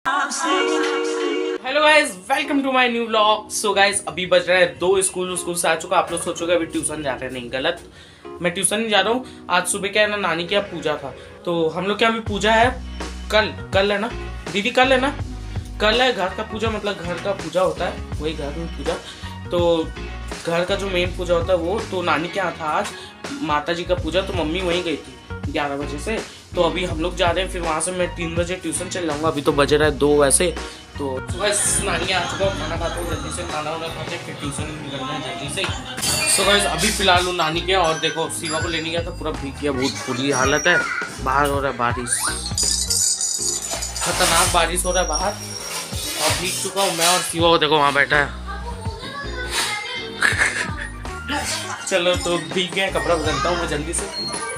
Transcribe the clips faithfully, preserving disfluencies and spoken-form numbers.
Hello guys, welcome to my new vlog. So guys, अभी बज रहा है दो। स्कूल स्कूल से आ चुका। आप लोग सोचोगे अभी ट्यूशन जा रहे हैं, नहीं, गलत। मैं ट्यूशन नहीं जा रहा हूँ। आज सुबह क्या है ना, नानी के यहाँ पूजा था, तो हम लोग के यहाँ भी पूजा है। कल कल है ना दीदी, कल है ना कल है घर का पूजा, मतलब घर का पूजा होता है, वही घर में पूजा। तो घर का जो मेन पूजा होता है वो, तो नानी के यहाँ था आज माता जी का पूजा, तो मम्मी वहीं गई थी ग्यारह बजे से। तो अभी हम लोग जा रहे हैं, फिर वहाँ से मैं तीन बजे ट्यूशन चल जाऊँगा। अभी तो बजे रहा है दो वैसे। तो सुबह नानी आ चुका हूँ, खाना खाता हूँ जल्दी से, खाना वाना खाते फिर ट्यूशन निकलना है जल्दी से। सो गाइस, अभी फिलहाल हूँ नानी के। और देखो, शिवा को लेने गया था, पूरा भीग गया, बहुत बुरी हालत है। बाहर हो रहा है बारिश, खतरनाक बारिश हो रहा है बाहर, और भीग चुका हूँ मैं। और शिवा को देखो वहाँ बैठा है। चलो, तो भीग गए, कपड़ा बदलता हूँ मैं जल्दी से।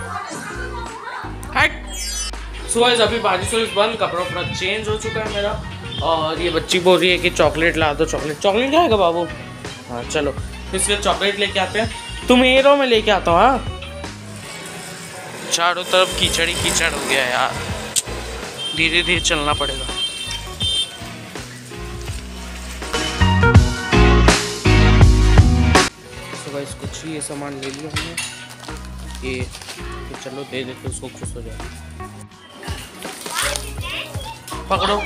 सो गाइस, अभी बारिश वारिश बंद, कपड़ा पूरा चेंज हो चुका है मेरा। और ये बच्ची बोल रही है कि चॉकलेट ला दो। चॉकलेट चॉकलेट क्या है बाबू? हाँ चलो, इसलिए चॉकलेट लेके आते हैं। तुम ए रो में लेके आता हूँ। हाँ, चारों तरफ कीचड़ ही कीचड़ हो गया यार, धीरे धीरे चलना पड़ेगा। तो गाइस, कुछ ही ये सामान ले लिया हमने, ये तो चलो दे देते, उसको खुश हो जाए। पकड़ो।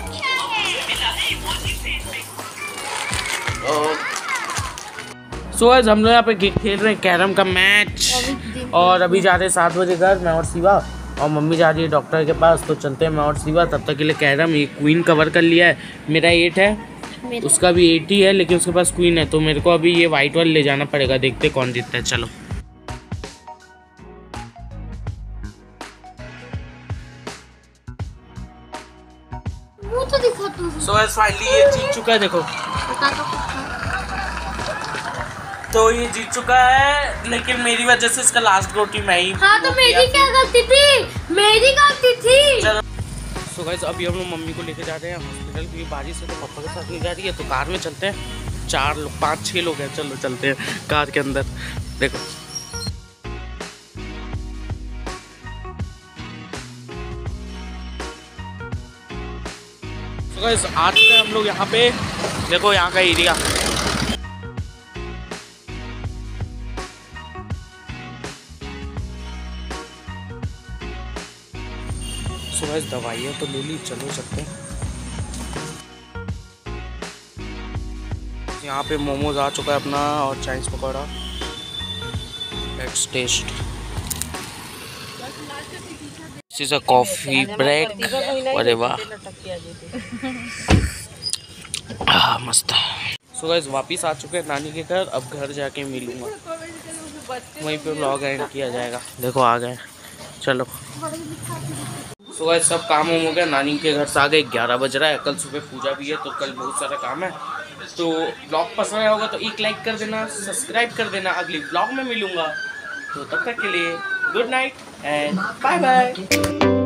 सो गाइस, हम लोग यहाँ पे खेल रहे हैं कैरम का मैच। और अभी जा रहे हैं सात बजे घर, मैं और शिवा। और मम्मी जा रही है डॉक्टर के पास, तो चलते हैं मैं और शिवा। तब तक के लिए कैरम, ये क्वीन कवर कर लिया है। मेरा एट है, उसका भी एट ही है, लेकिन उसके पास क्वीन है। तो मेरे को अभी ये वाइट वाले ले जाना पड़ेगा, देखते कौन जीतता है। चलो, तो दिखा तू। सो गाइस, फाइनली ये जीत चुका है, देखो। तो ये जीत चुका है, लेकिन मेरी वजह से इसका लास्ट रोटी मैं ही। हाँ, तो मेरी क्या गलती थी? मेरी गलती थी। सो गाइस, अभी हम लोग मम्मी को लेके जा रहे हैं हॉस्पिटल, क्योंकि बारिश से तो पापा के साथ नहीं जा रही है। तो कार में चलते हैं, चार लोग पाँच छः लोग हैं। चलो चलते हैं कार के अंदर। देखो, सो गाइस, आ चुके हैं हम लोग यहाँ पे। देखो यहाँ का एरिया, सो गाइस, दवाइयाँ तो ले ली, चलो चलते हैं। यहाँ पे मोमोज आ चुका है अपना, और Chinese pakora. Let's taste. This is a coffee break. अरे वाह, हाँ मस्त है। सो गाइस, वापिस आ चुके हैं नानी के घर। अब घर जाके मिलूंगा, वहीं पे व्लॉग एंड किया जाएगा। देखो आ गए, चलो। सो गाइस, सब काम हो गया, नानी के घर से आ गए। ग्यारह बज रहा है, कल सुबह पूजा भी है, तो कल बहुत सारा काम है। तो ब्लॉग पसंद आया होगा तो एक लाइक कर देना, सब्सक्राइब कर देना। अगली ब्लॉग में मिलूंगा, तो तब तक के लिए good night and bye bye.